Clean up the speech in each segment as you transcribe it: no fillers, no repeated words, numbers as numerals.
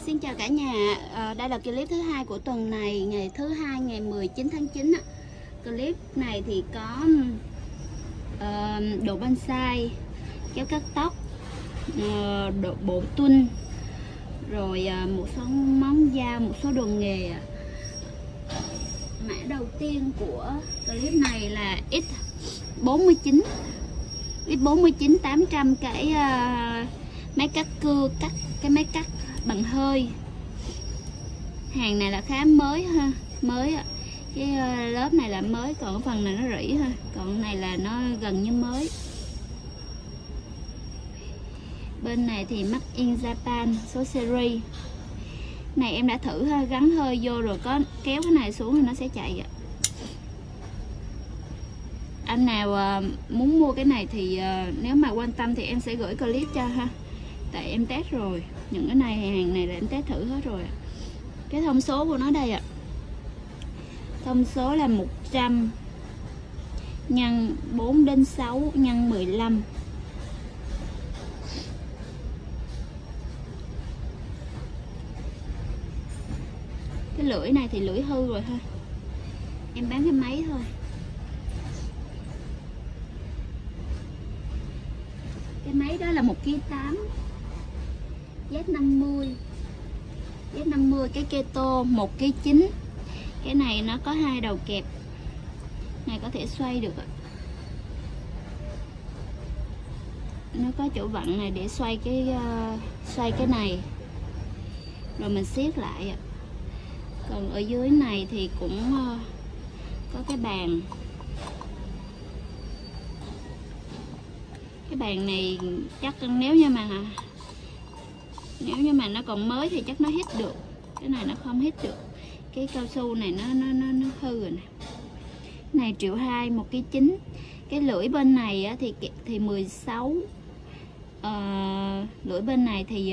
Xin chào cả nhà. Đây là clip thứ hai của tuần này, ngày thứ hai, ngày 19 tháng 9. Clip này thì có đồ bonsai, kéo cắt tóc, độ bộ tuân, rồi một số món dao, một số đồ nghề. Mã đầu tiên của clip này là X49, X49 800 cái máy cắt cưa, cái máy cắt bằng hơi. Hàng này là khá mới ha, mới ạ. Cái lớp này là mới, còn phần này nó rỉ ha, còn này là nó gần như mới. Bên này thì Made in Japan, số series này em đã thử ha, gắn hơi vô rồi có kéo cái này xuống thì nó sẽ chạy ạ. Anh nào muốn mua cái này thì nếu mà quan tâm thì em sẽ gửi clip cho ha, tại em test rồi, những cái này hàng này là em test thử hết rồi. Cái thông số của nó đây ạ, thông số là 100 nhân 4 đến 6 nhân 15. Cái lưỡi này thì lưỡi hư rồi ha, em bán cái máy thôi. Cái máy đó là 1,8 kg, Z50, cái keto 1,9 kg. Cái này nó có hai đầu kẹp, này có thể xoay được ạ. Nó có chỗ vặn này để xoay cái này, rồi mình siết lại ạ. Còn ở dưới này thì cũng có cái bàn. Cái bàn này chắc nếu như mà nó còn mới thì chắc nó hít được, cái này nó không hít được. Cái cao su này nó hư rồi nè. Này 1,2 triệu, 1,9 kg. Cái lưỡi bên này thì 16. Lưỡi bên này thì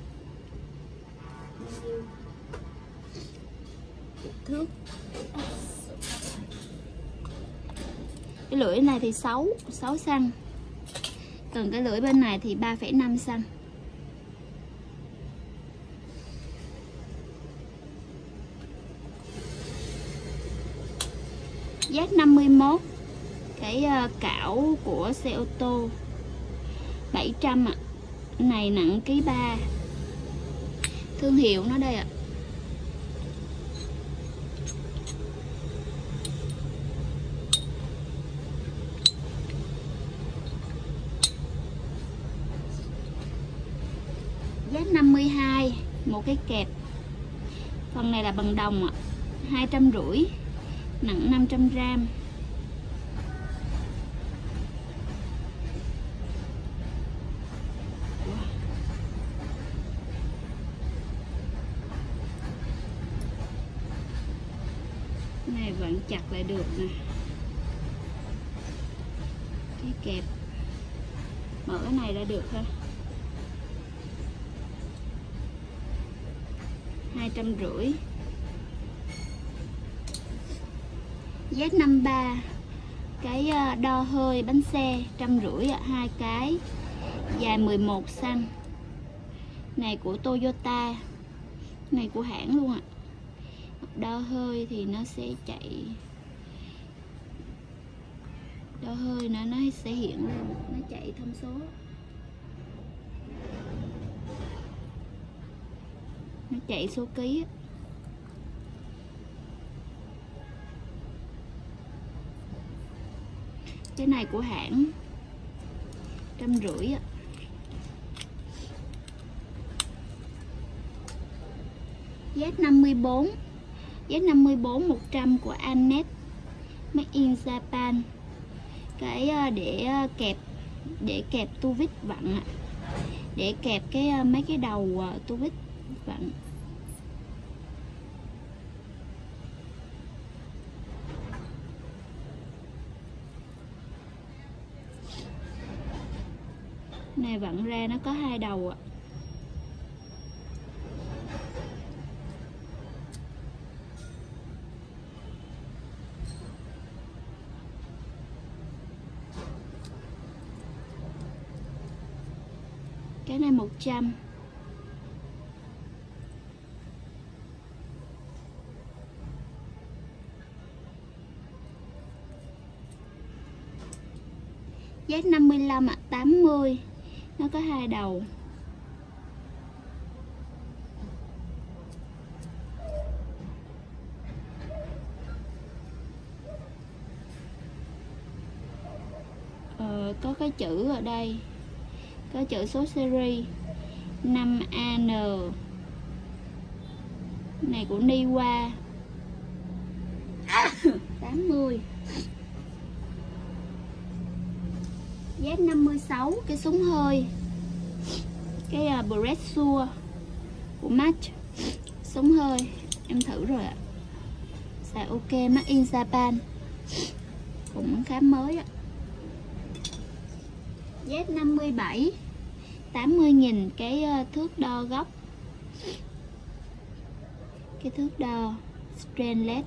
thước. Cái lưỡi này thì 6 cm. Còn cái lưỡi bên này thì 3,5 cm. Z51, cái cảo của xe ô tô 700 ạ. Này nặng 1,3 kg. Thương hiệu nó đây ạ. Z52, một cái kẹp. Phần này là bằng đồng ạ, 250, nặng 500 g. Này vẫn chặt lại được nè. Cái kẹp mở cái này ra được ha. 250. Z53, cái đo hơi bánh xe 150 ạ, 2 cái, dài 11 cm. Này của Toyota, này của hãng luôn ạ. Đo hơi thì nó sẽ chạy, đo hơi nó sẽ hiện luôn, nó chạy thông số. Nó chạy số ký. Cái này của hãng 150 ạ. Z54, Z54 100 của Anet, Made in Japan. Cái để kẹp tu vít vặn ạ, để kẹp cái mấy cái đầu tu vít vặn. Này vặn ra nó có hai đầu ạ. Cái này 100. Z55 ạ, 80. Nó có 2 đầu. Có cái chữ ở đây, có chữ số series 5AN. Này của Niwa 80. Z56 cái súng hơi, cái Bressure của Match, súng hơi em thử rồi ạ, xài ok, made in Japan, cũng khá mới ạ. Z57 80.000 cái thước đo góc, cái thước đo stainless.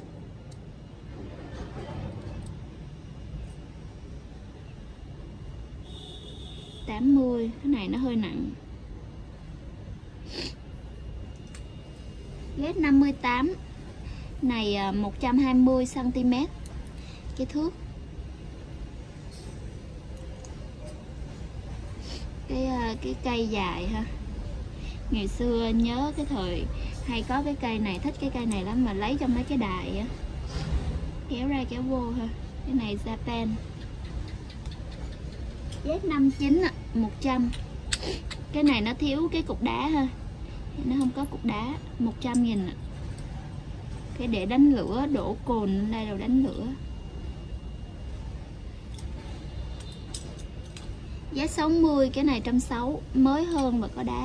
Cái này nó hơi nặng. Z58 này 120 cm cái thước. Cái cây dài ha. Ngày xưa nhớ cái thời hay có cái cây này, thích cái cây này lắm mà lấy trong mấy cái đài á, kéo ra kéo vô ha. Cái này Japan. Z59 100. Cái này nó thiếu cái cục đá ha, nó không có cục đá. 100.000 ạ. Cái để đánh lửa, đổ cồn đây rồi đánh lửa. Z60 cái này 160, mới hơn và có đá.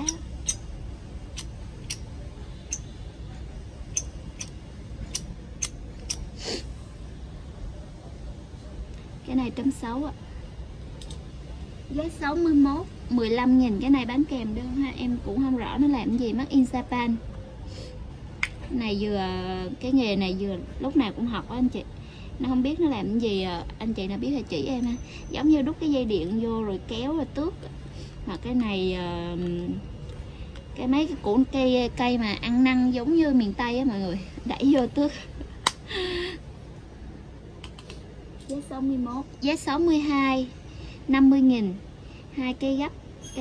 Cái này 160 ạ. Z61 15.000, cái này bán kèm đơn ha, em cũng không rõ nó làm gì, made in Japan. Này vừa cái nghề này vừa lúc nào cũng học á anh chị, nó không biết nó làm gì, anh chị nào biết thì chỉ em ha. Giống như đút cái dây điện vô rồi kéo rồi tước. Mà cái này cái mấy cái củ cây mà ăn năn giống như miền Tây á mọi người, đẩy vô tước. Z61 Z62 50.000, hai cây gấp,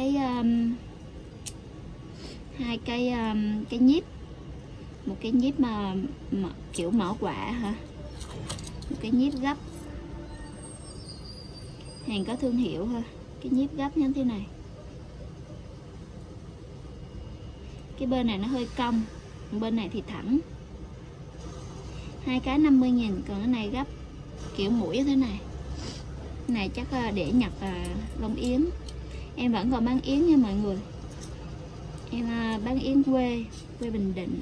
hai cái nhíp, một cái nhíp mà kiểu mở quả hả, một cái nhíp gấp, hàng có thương hiệu ha. Cái nhíp gấp như thế này, cái bên này nó hơi cong, bên này thì thẳng. Hai cái 50.000, còn cái này gấp kiểu mũi như thế này. Cái này chắc để nhập lông yến. Em vẫn còn bán yến nha mọi người. Em bán yến quê Bình Định.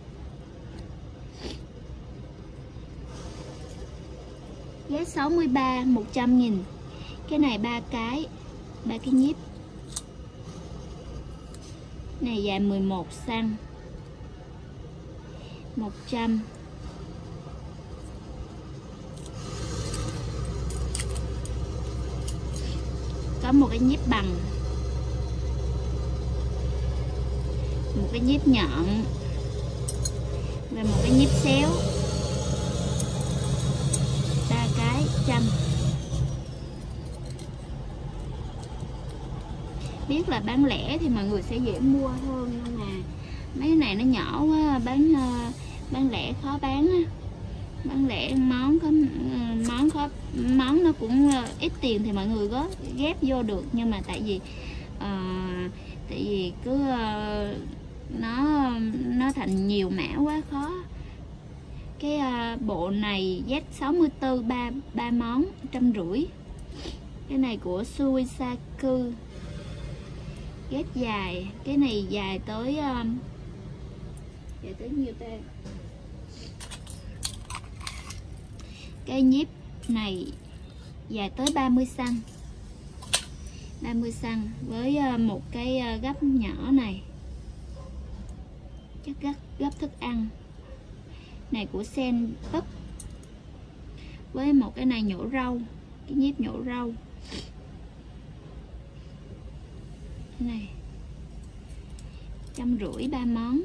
Z63 100.000. Cái này ba cái nhíp. Này dài 11 cm. 100. Có một cái nhíp bằng, một cái nhíp nhọn và một cái nhíp xéo. Ba cái 100. Biết là bán lẻ thì mọi người sẽ dễ mua hơn, nhưng mà mấy cái này nó nhỏ quá, bán lẻ khó bán á. Bán lẻ món nó cũng ít tiền thì mọi người có ghép vô được, nhưng mà tại vì cứ nó thành nhiều mã quá khó. Cái bộ này Z64 ba món 150. Cái này của Suisaku, ghép dài. Cái này dài tới nhiêu tên. Cái nhíp này dài tới 30 cm. 30 cm với một cái gấp nhỏ này, chắc gấp thức ăn. Này của Senpup, với một cái này nhổ rau, cái nhíp nhổ rau. Cái này 150, ba món.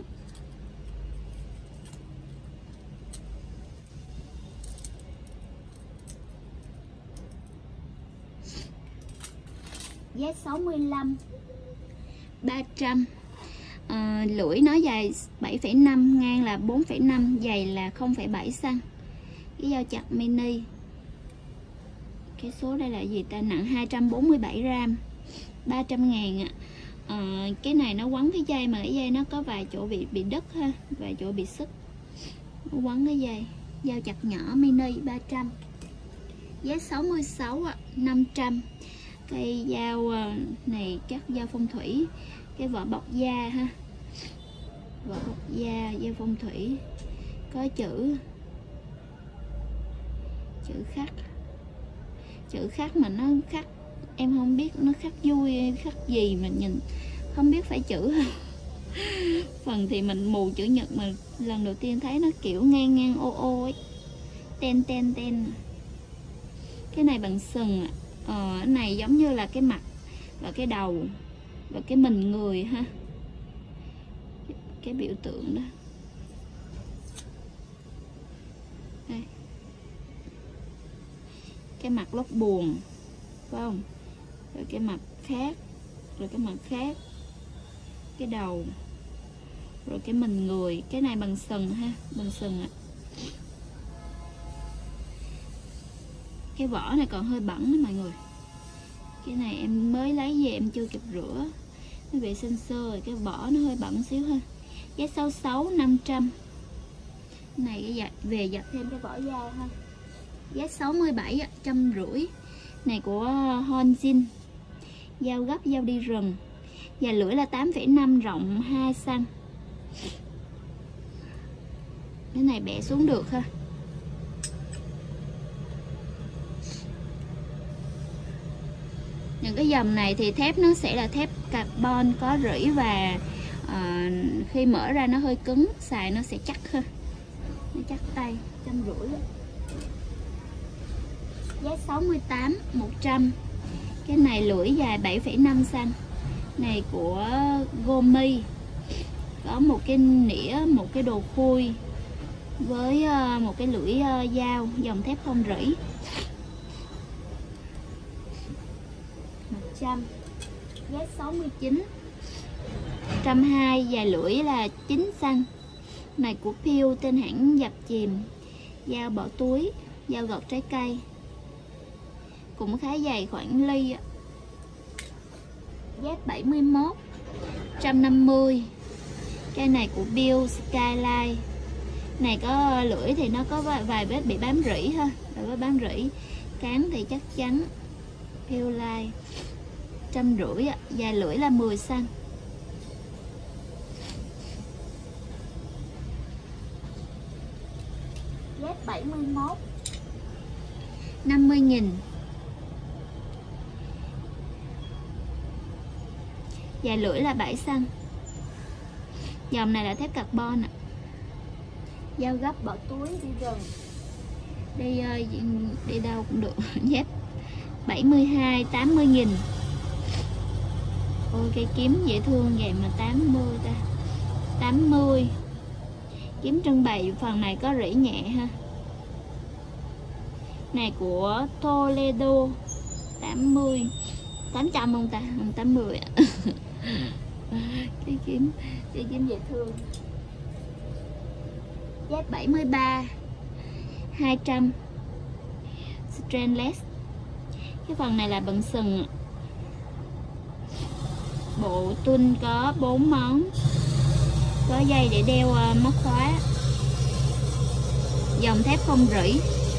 Z65 300. Lưỡi nó dài 7,5, ngang là 4,5, dày là 0,7 cm. Cái dao chặt mini. Cái số đây là gì ta? Nặng 247 gram, 300.000 ạ. Cái này nó quấn cái dây mà cái dây nó có vài chỗ bị đứt ha, vài chỗ bị xức. Nó quấn cái dây. Dao chặt nhỏ mini 300. Z66 ạ, 500. Cây dao này chắc dao phong thủy. Cái vỏ bọc da ha. Vỏ bọc da, dao phong thủy. Có chữ khắc mà nó khắc em không biết nó khắc vui khắc gì mà nhìn không biết phải chữ. Phần thì mình mù chữ nhật mà lần đầu tiên thấy nó kiểu ngang ngang ô ô ấy, ten. Cái này bằng sừng. Cái này giống như là cái mặt và cái đầu và cái mình người ha, cái biểu tượng đó. Đây. Cái mặt lóc buồn phải không, rồi cái mặt khác, rồi cái mặt khác, cái đầu, rồi cái mình người. Cái này bằng sừng ha, bằng sừng ạ. Cái vỏ này còn hơi bẩn đó mọi người. Cái này em mới lấy về em chưa kịp rửa, nó vệ sinh sơ rồi, cái vỏ nó hơi bẩn xíu ha. Z66 500. Cái này về giặt thêm cái vỏ dao ha. Z67 150. Này của Honjin. Dao gấp, dao đi rừng. Dài lưỡi là 8,5, rộng 2 cm. Cái này bẻ xuống được ha. Những cái dòng này thì thép nó sẽ là thép carbon có rỉ và khi mở ra nó hơi cứng, xài nó sẽ chắc hơn, nó chắc tay. 150. Z68 100. Cái này lưỡi dài 7,5 cm. Này của Gomi. Có một cái nĩa, một cái đồ khui với một cái lưỡi dao dòng thép không rỉ. 100. Z69 120. Dài lưỡi là 9 cm. Này của Pew, tên hãng dập chìm. Dao bỏ túi, dao gọt trái cây. Cũng khá dày, khoảng ly. Z71 150. Cái này của Bill Skyline. Này có lưỡi thì nó có vài vết bị bám rỉ ha, vài vết bám rỉ. Cán thì chắc chắn. Bill Line 150. Dài lưỡi là 10 cm. Z71 50.000. Dài lưỡi là 7 cm. Dòng này là thép carbon ạ. Dao gấp, bỏ túi, đi rừng, đi đâu cũng được. Z72 80.000. Ôi cây kiếm dễ thương vậy mà 80 ta. 80. Kiếm trưng bày, phần này có rỉ nhẹ ha. Này của Toledo 80. 800 không ta? Không, 80 ạ. Cái kiếm dễ thương. Z73 200. Stainless. Cái phần này là bằng sừng. Bộ tuôn có 4 món. Có dây để đeo móc khóa. Dòng thép không rỉ.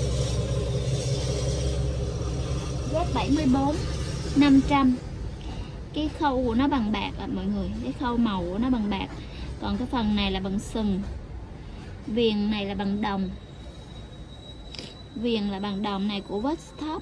Z74 500. Cái khâu của nó bằng bạc ạ mọi người. Cái khâu màu của nó bằng bạc. Còn cái phần này là bằng sừng. Viền này là bằng đồng. Viền là bằng đồng. Này của Vostop.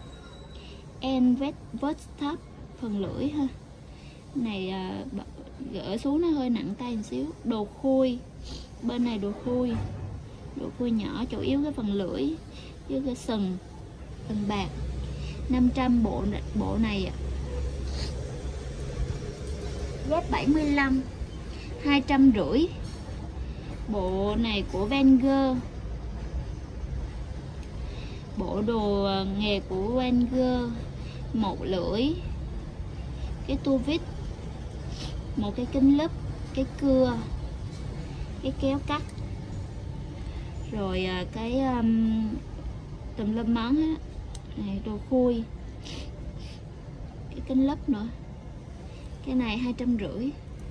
Vostop. Phần lưỡi ha. Này gỡ xuống nó hơi nặng tay một xíu. Đồ khui. Bên này đồ khui. Đồ khui nhỏ, chủ yếu cái phần lưỡi với cái sừng bằng bạc. 500 bộ này ạ. Z75 250. Bộ này của Wenger. Bộ đồ nghề của Wenger. Một lưỡi. cái tua vít, một cái kính lúp, cái cưa, cái kéo cắt, rồi cái tùm lum món á, này đồ khui, cái kính lúp nữa. Cái này 250.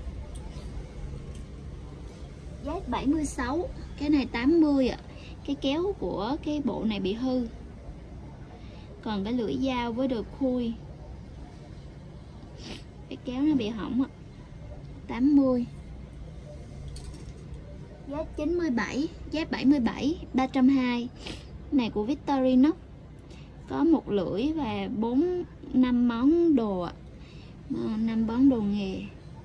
Giá 76. Cái này 80 ạ. Cái kéo của cái bộ này bị hư, còn cái lưỡi dao với đồ khui, cái kéo nó bị hỏng ạ. 80. Giá 97. Giá 77. 320. Này của Victorinox, có một lưỡi và 5 món đồ ạ. 5 món đồ nghề.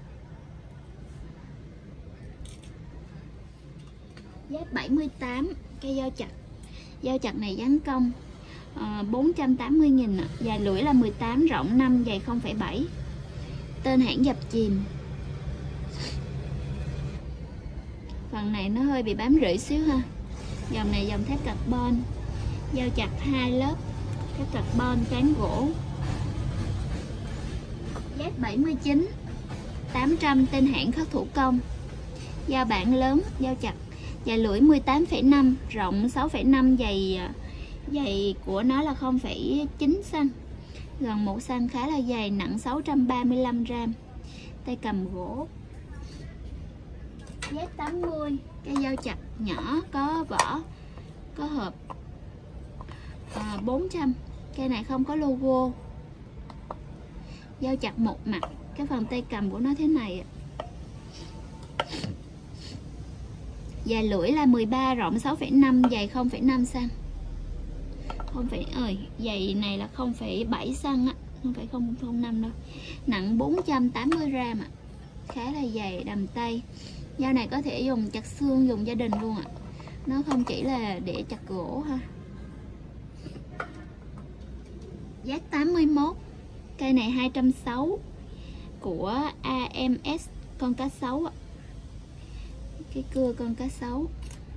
Giá 78. Cây dao chặt. Dao chặt này dán công, 480.000 ạ. Dài lưỡi là 18, rộng 5, dày 0,7. Tên hãng dập chìm. Phần này nó hơi bị bám rễ xíu ha. Dòng này dòng thép carbon. Dao chặt 2 lớp, thép carbon, cán gỗ. Giá 79. 800. Tên hãng khắc thủ công. Dao bản lớn, dao chặt. Dài lưỡi 18,5, rộng 6,5, dày của nó là 0,9 cm, gần 1 cm, khá là dày, nặng 635 gram. Tay cầm gỗ. Giá 80. Cây dao chặt nhỏ có vỏ, có hộp, 400. Cây này không có logo. Dao chặt một mặt, cái phần tay cầm của nó thế này. Dài lưỡi là 13, rộng 6,5, dày 0,5 cm. Dày này là 0,7 cm á, không phải 0,05 đâu. Nặng 480 gram ạ. Khá là dày, đầm tay. Dao này có thể dùng chặt xương, dùng gia đình luôn ạ. Nó không chỉ là để chặt gỗ ha. Giá 81. Cây này 260 của AMS, con cá sấu ạ. Cái cưa con cá sấu.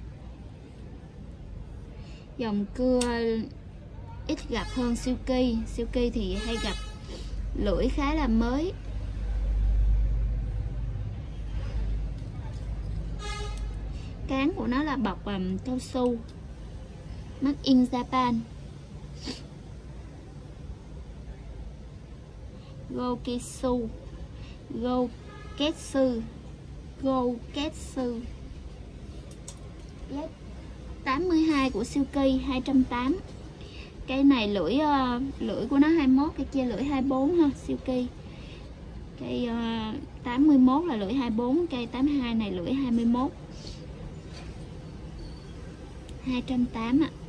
Dòng cưa ít gặp hơn Silky. Silky thì hay gặp. Lưỡi khá là mới. Cán của nó là bọc cao su, made in Japan. Goketsu. Giá 82 của Silky, 280. Cây này lưỡi của nó 21, cái kia lưỡi 24 ha, Silky. Cây 81 là lưỡi 24, cây 82 này lưỡi 21. 280 ạ.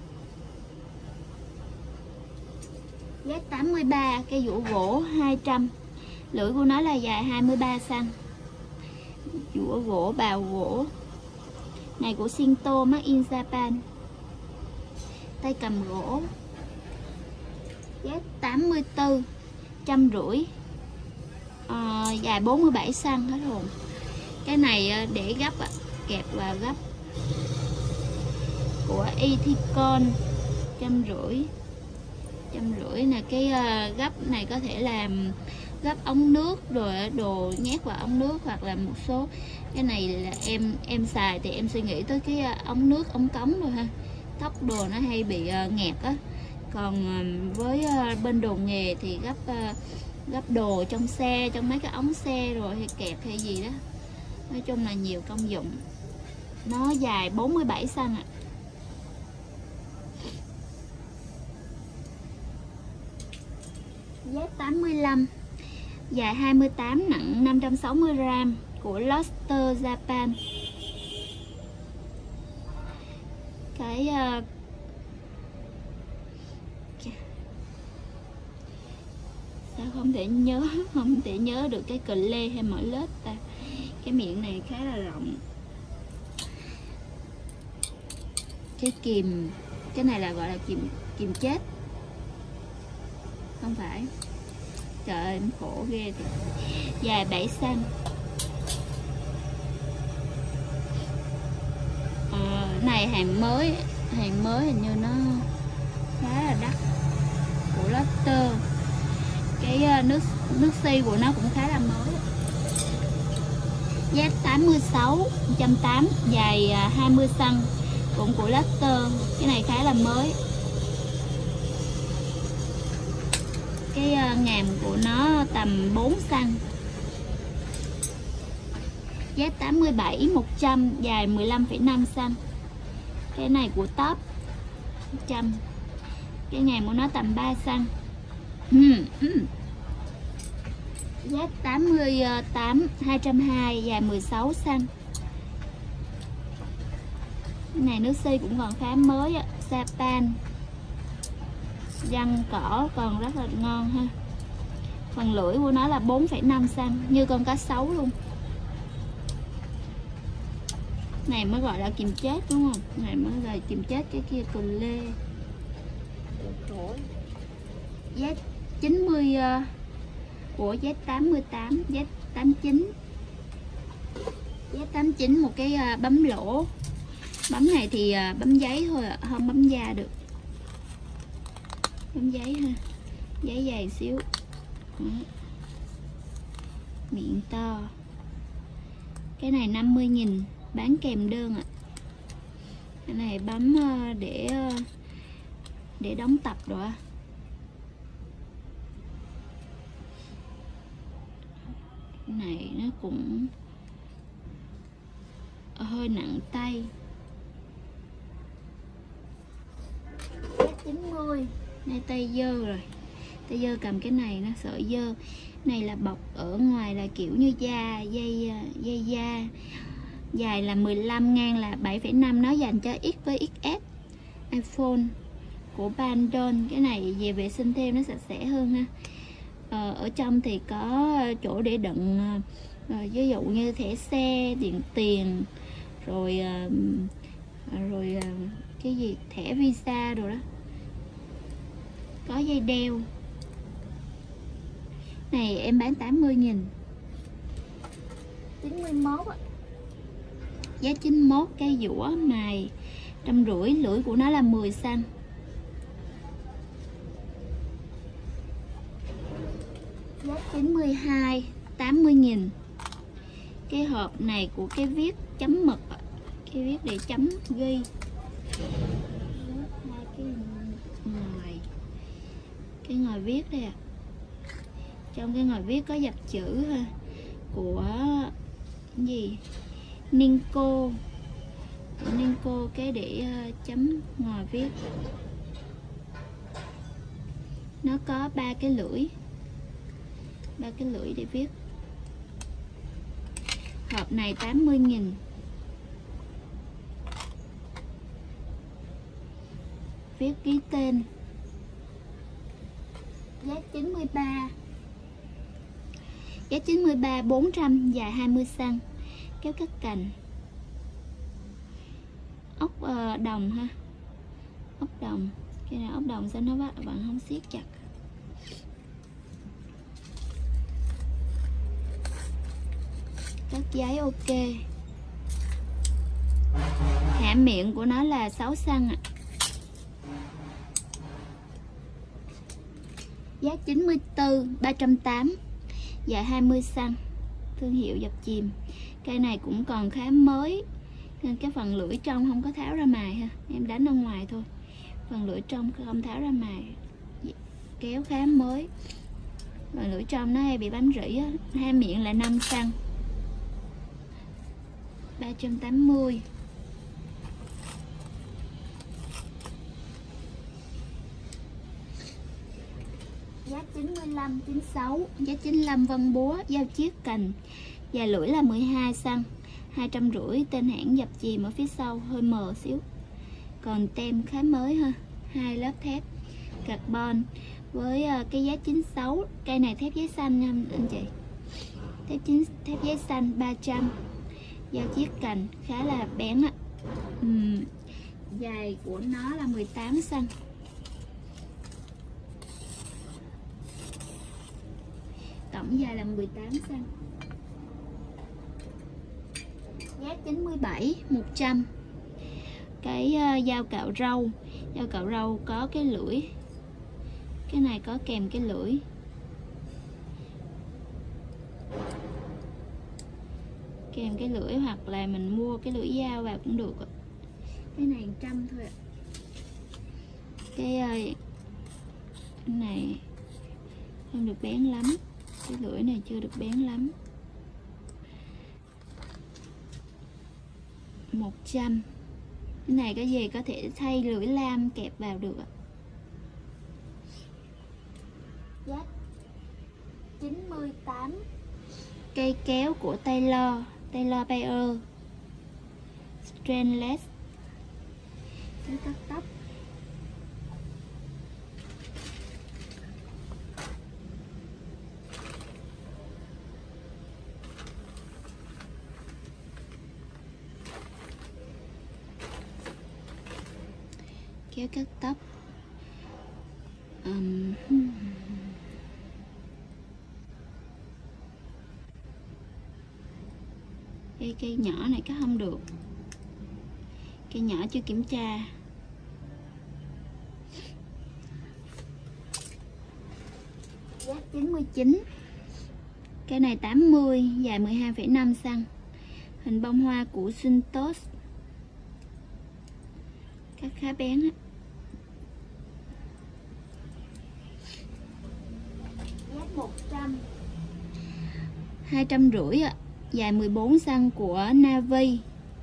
Giá 83. Cây dũa gỗ 200. Lưỡi của nó là dài 23 cm. Dũa gỗ, bào gỗ. Này của Shinto, made in Japan. Tay cầm gỗ. Giá 84. 150. Dài 47 cm hết hồn. Cái này để gấp ạ, kẹp và gấp. Của Ethicon, 150. 150 là cái gấp này có thể làm gấp ống nước rồi đồ nhét vào ống nước, hoặc là một số cái này là em xài thì em suy nghĩ tới cái ống nước, ống cống rồi ha. Tóc đồ nó hay bị nghẹt á. Còn với bên đồ nghề thì gấp đồ trong xe, trong mấy cái ống xe rồi hay kẹp hay gì đó. Nói chung là nhiều công dụng. Nó dài 47 cm ạ. Giá 85. Dài 28, nặng 560 gram của Lobster Japan. Cái sao không thể nhớ được cái cờ lê hay mỏ lết ta. Cái miệng này khá là rộng. Cái kìm, cái này là gọi là kìm chết, không phải. Trời ơi, em khổ ghê thì. Dài 7 cm. Này hàng mới hình như nó khá là đắt, của Lotte. Cái nước xi của nó cũng khá là mới. Z86 180, dài 20 cm, cũng của Lacter. Cái này khá là mới. Cái ngàm của nó tầm 4 cm. Z87 100, dài 15,5 cm. Cái này của Top 100. Cái ngàm của nó tầm 3 cm. Z88 220, dài 16 cm. Cái này nước xi cũng còn khá mới á. Sapan răng cỏ còn rất là ngon ha. Phần lưỡi của nó là 4,5 cm, như con cá sấu luôn. Này mới gọi là kìm chết đúng không? Này mới là kìm chết, cái kia cừu lê. Z90 của Z88, Z89. Z89 một cái bấm lỗ. Bấm này thì bấm giấy thôi ạ, không bấm da được. Bấm giấy ha. Giấy dày xíu. Đó. Miệng to. Cái này 50.000, bán kèm đơn ạ. Cái này bấm để đóng tập rồi á. Cái này nó cũng hơi nặng tay. Z90 này tay dơ rồi. Tay dơ cầm cái này nó sợ dơ. Này là bọc ở ngoài là kiểu như da, dây da. Dài là 15, ngang là 7,5. Nó dành cho X với XS iPhone của Bandon. Cái này về vệ sinh thêm nó sạch sẽ hơn ha. Ở trong thì có chỗ để đựng ví dụ như thẻ xe, điện tiền, rồi cái gì thẻ visa rồi đó. Có dây đeo. Này em bán 80.000. 91 á. Giá 91, cây dũa mài 150, lưỡi của nó là 10 cm. Giá 92, 80.000. Cái hộp này của cái viết chấm mực, cái viết để chấm ghi. Cái ngòi viết đây ạ. Trong cái ngòi viết có dập chữ ha, của cái gì Ninko, cái để chấm ngòi viết. Nó có 3 cái lưỡi, 3 cái lưỡi để viết. Hộp này 80.000. Viết ký tên. Giá 93. Giá 93, 400, dài 20 cm. Kéo cắt cành. Ốc đồng ha. Ốc đồng. Cái này ốc đồng sao nó bạn không siết chặt. Cắt giấy ok. Hãm miệng của nó là 6 cm ạ. Giá 94, 380, dài 20 cm. Thương hiệu dập chìm. Cây này cũng còn khá mới nên cái phần lưỡi trong không có tháo ra mài ha. Em đánh ở ngoài thôi. Phần lưỡi trong không tháo ra mài. Kéo khá mới. Phần lưỡi trong nó hay bị bám rỉ á. Hai miệng là 5 cm. 380. Giá 95, 96. Giá 95 vân búa, dao chiết cành. Dài lưỡi là 12 cm. 250, tên hãng dập chìm ở phía sau, hơi mờ xíu. Còn tem khá mới ha. 2 lớp thép carbon với cái giá 96. Cây này thép giấy xanh nha anh chị. Thép giấy xanh 300. Dao chiết cành khá là bén ạ. Dài của nó là 18 cm. Tổng dài là 18 cm. Giá 97, 100. Cái dao cạo râu. Dao cạo râu có cái lưỡi. Cái này có kèm cái lưỡi. kèm cái lưỡi, hoặc là mình mua cái lưỡi dao vào cũng được. Cái này 100 thôi ạ. Cái này không được bén lắm, cái lưỡi này chưa được bén lắm. 100. Cái này cái gì có thể thay lưỡi lam kẹp vào được ạ. Giá 98. Cây kéo của Taylor Payer Stainless, kéo cắt tóc. Kéo cắt tóc. Cây nhỏ này cắt không được, cây nhỏ chưa kiểm tra. Giá 99. Cái này 80, dài 12,5 cm, hình bông hoa của Syntos, cắt khá bén á. Giá 100. 250 ạ, dài 14 cm của Navy.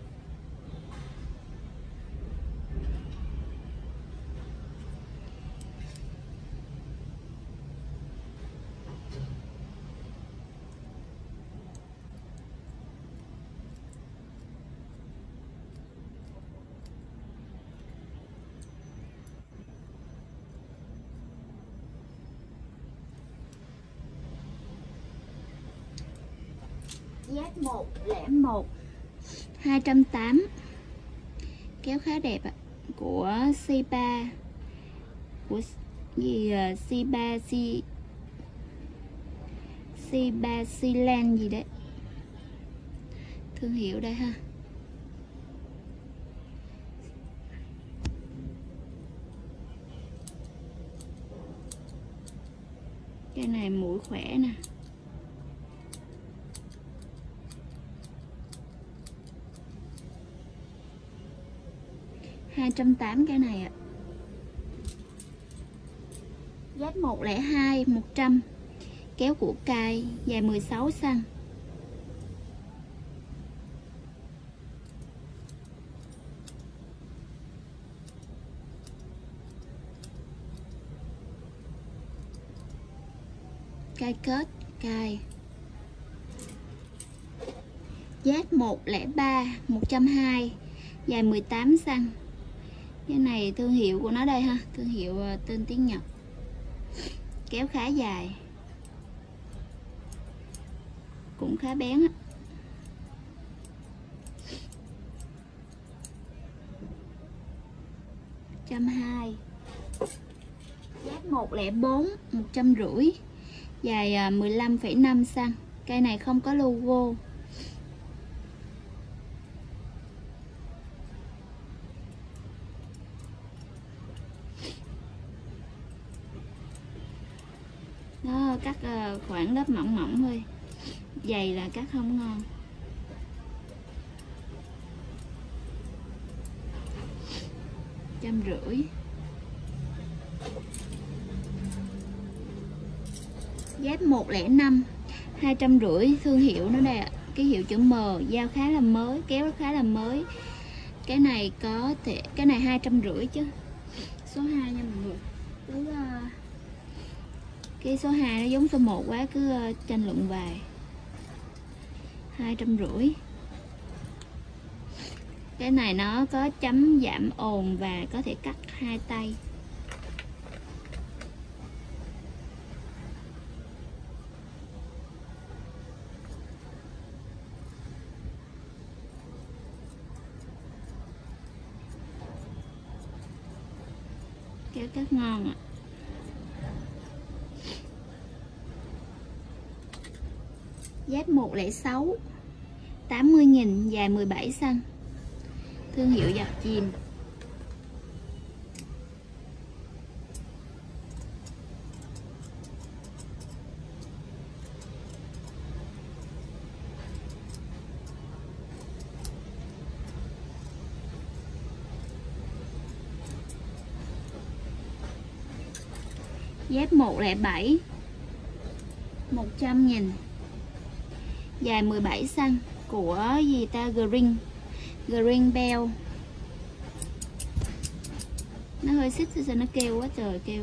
Z101 280, kéo khá đẹp ạ, của Sipa, của gì Sipa Silen gì đấy, thương hiệu đây ha. Cái này mũi khỏe nè. $280 cái này ạ. Z102 100, kéo của cài, dài 16 cm. Cài kết, cài. Z103 120, dài 18 cm. Cái này thương hiệu của nó đây ha, thương hiệu tên tiếng Nhật. Kéo khá dài, cũng khá bén á. Z104 150, dài 15,5 cm. Cây này không có logo. Nó cắt khoảng lớp mỏng mỏng thôi, dày là cắt không ngon. $150. Z105 250, thương hiệu nó đây ạ, cái hiệu chữ M, dao khá là mới, kéo khá là mới. Cái này có thể, cái này 250 chứ. Số 2 nha mọi người. Cái số 2 nó giống số 1 quá, cứ tranh luận vài. 250. Cái này nó có chấm giảm ồn và có thể cắt hai tay. Kéo cắt ngon ạ. Z106 80.000, dài 17 cm, thương hiệu giặt chìm. Dép 107 100.000, dài 17cm của gì ta, Green Bell. Nó hơi xích sao nó kêu quá trời kêu.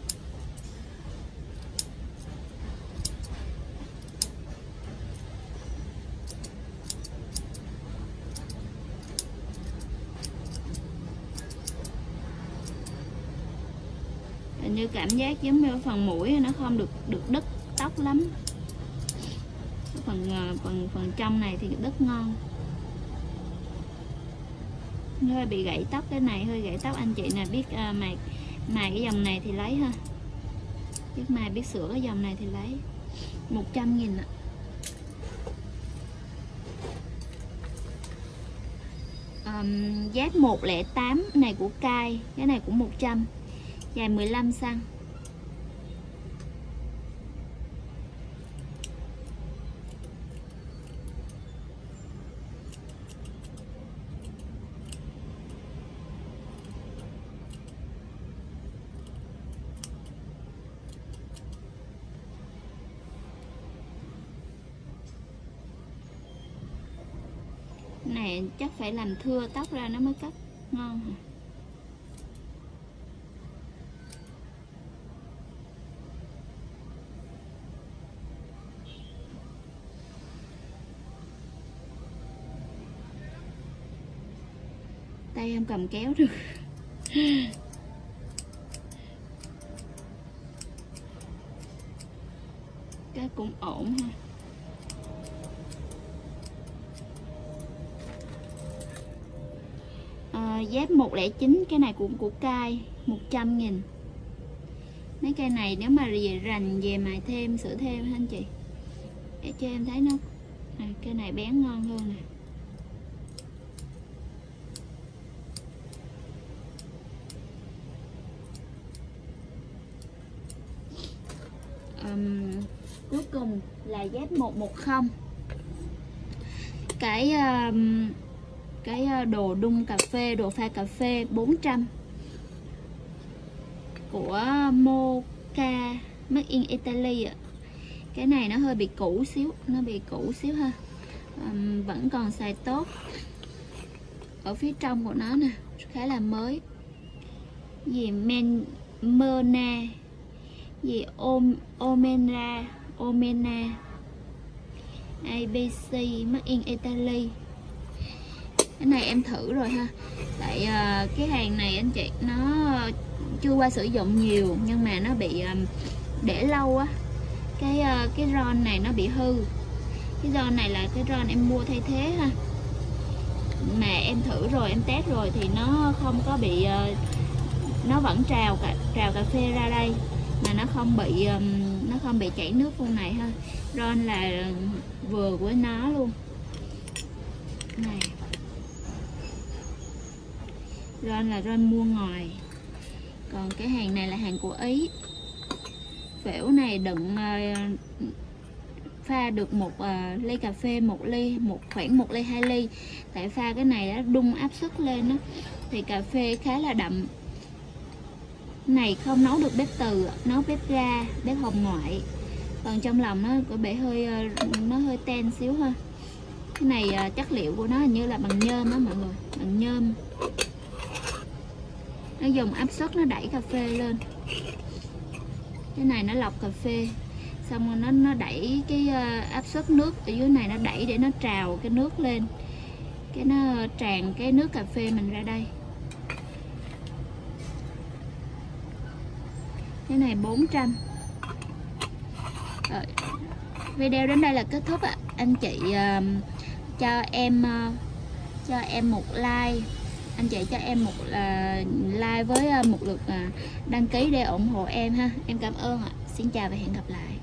Hình như cảm giác giống như phần mũi nó không được đứt tóc lắm. Phần trong này thì đứt ngon. Hơi bị gãy tóc, cái này hơi gãy tóc. Anh chị nào biết mài cái dòng này thì lấy ha. Biết mài biết sửa cái dòng này thì lấy. 100.000 ạ. Dép 108 này của Kai, cái này cũng 100, dài 15cm. Này chắc phải làm thưa tóc ra nó mới cắt ngon hả? Tay em cầm kéo được. Cái cũng ổn ha. Dép 109, cái này cũng của Kai, 100.000. Mấy cây này nếu mà rành về mài thêm sửa thêm ha anh chị, để cho em thấy nó cái này bén ngon hơn nè. Cuối cùng là dép 110, cái đồ đun cà phê, đồ pha cà phê 400 của Mocha, made in Italy ạ. Cái này nó hơi bị cũ xíu, ha. Vẫn còn xài tốt. Ở phía trong của nó nè, khá là mới. Gì Mona, gì Omena ABC, made in Italy. Cái này em thử rồi ha. Tại cái hàng này anh chị nó chưa qua sử dụng nhiều, nhưng mà nó bị để lâu á, cái ron này nó bị hư. Cái ron này là cái ron em mua thay thế ha, mà em thử rồi, em test rồi thì nó không có bị nó vẫn trào cà phê ra đây, mà nó không bị chảy nước vùng này ha. Ron là vừa của nó luôn này. Ron là ron mua ngoài. Còn cái hàng này là hàng của Ý. Phễu này đựng pha được một ly cà phê, khoảng 1 ly 2 ly. Tại pha cái này đã đun áp suất lên đó, thì cà phê khá là đậm. Này không nấu được bếp từ, nấu bếp ga, bếp hồng ngoại. Còn trong lòng nó có bể nó hơi ten xíu ha. Cái này chất liệu của nó hình như là bằng nhôm đó mọi người, bằng nhôm. Nó dùng áp suất nó đẩy cà phê lên. Cái này nó lọc cà phê, xong rồi nó đẩy cái áp suất nước ở dưới này, nó đẩy để nó trào cái nước lên, cái nó tràn cái nước cà phê mình ra đây. Cái này 400. Rồi, video đến đây là kết thúc ạ. Anh chị cho em một like, anh chị cho em một like với một lượt đăng ký để ủng hộ em ha. Em cảm ơn ạ. Xin chào và hẹn gặp lại.